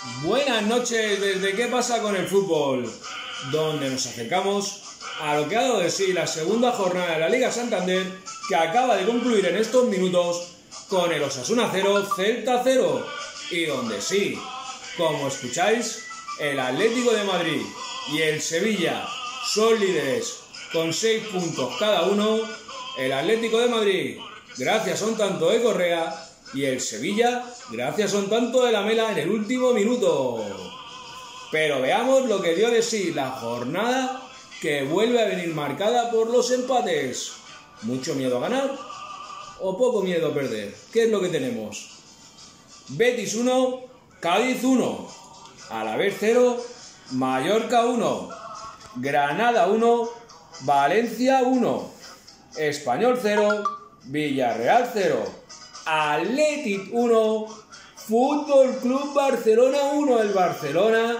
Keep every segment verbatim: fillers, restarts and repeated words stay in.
Buenas noches desde ¿Qué pasa con el fútbol?, donde nos acercamos a lo que ha dado de sí la segunda jornada de la Liga Santander, que acaba de concluir en estos minutos con el Osasuna cero, Celta cero, y donde sí, como escucháis, el Atlético de Madrid y el Sevilla son líderes con seis puntos cada uno. El Atlético de Madrid gracias a un tanto de Correa y el Sevilla gracias a un tanto de Lamela en el último minuto. Pero veamos lo que dio de sí la jornada, que vuelve a venir marcada por los empates. ¿Mucho miedo a ganar o poco miedo a perder? ¿Qué es lo que tenemos? Betis uno, Cádiz uno, Alavés cero, Mallorca uno, Granada uno, Valencia uno, Español cero, Villarreal cero, Athletic uno, Fútbol Club Barcelona uno. El Barcelona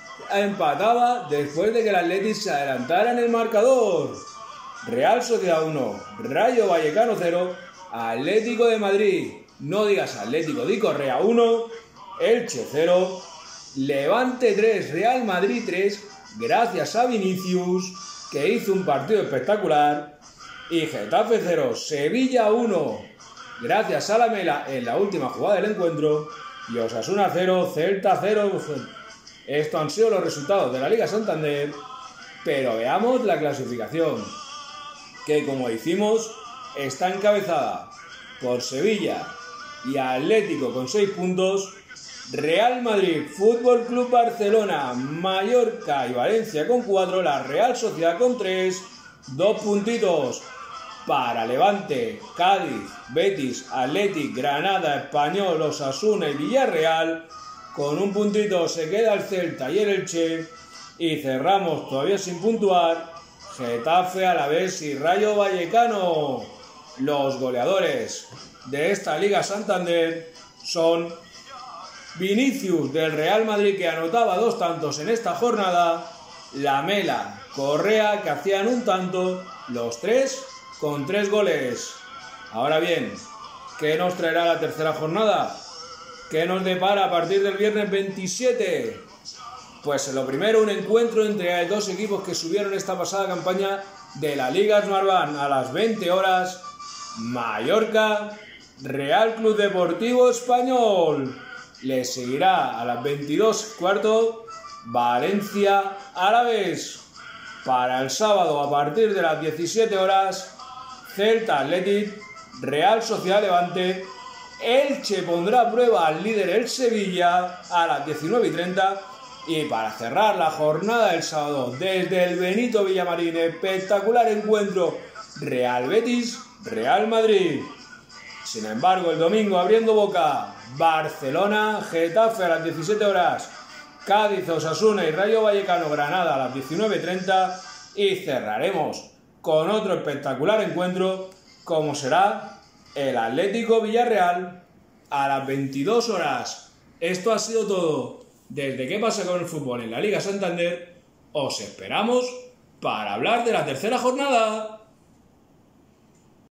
empataba después de que el Athletic se adelantara en el marcador. Real Sociedad uno, Rayo Vallecano cero, Atlético de Madrid, no digas Atlético de Correa uno, Elche cero, Levante tres, Real Madrid tres, gracias a Vinicius, que hizo un partido espectacular, y Getafe cero, Sevilla uno, gracias a Lamela en la última jugada del encuentro, y Osasuna cero, Celta cero. Estos han sido los resultados de la Liga Santander, pero veamos la clasificación, que como decimos, está encabezada por Sevilla y Atlético con seis puntos, Real Madrid, Fútbol Club Barcelona, Mallorca y Valencia con cuatro, la Real Sociedad con tres, dos puntitos para Levante, Cádiz, Betis, Athletic, Granada, Español, Osasuna y Villarreal. Con un puntito se queda el Celta y el Elche, y cerramos todavía sin puntuar Getafe, Alavés y Rayo Vallecano. Los goleadores de esta Liga Santander son Vinicius del Real Madrid, que anotaba dos tantos en esta jornada, Lamela, Correa, que hacían un tanto, los tres con tres goles. Ahora bien, ¿qué nos traerá la tercera jornada? ¿Qué nos depara a partir del viernes veintisiete? Pues lo primero, un encuentro entre dos equipos que subieron esta pasada campaña de la Liga Smartbank a las veinte horas. Mallorca, Real Club Deportivo Español. Le seguirá a las veintidós y cuarto Valencia Alavés. Para el sábado a partir de las diecisiete horas, Celta Athletic, Real Sociedad Levante. Elche pondrá a prueba al líder el Sevilla a las diecinueve y treinta. Y para cerrar la jornada del sábado, desde el Benito Villamarín, espectacular encuentro Real Betis, Real Madrid. Sin embargo, el domingo, abriendo boca, Barcelona, Getafe a las diecisiete horas, Cádiz, Osasuna y Rayo Vallecano, Granada a las diecinueve y treinta. Y cerraremos con otro espectacular encuentro, como será el Atlético Villarreal a las veintidós horas. Esto ha sido todo desde ¿Qué pasa con el fútbol en la Liga Santander? Os esperamos para hablar de la tercera jornada.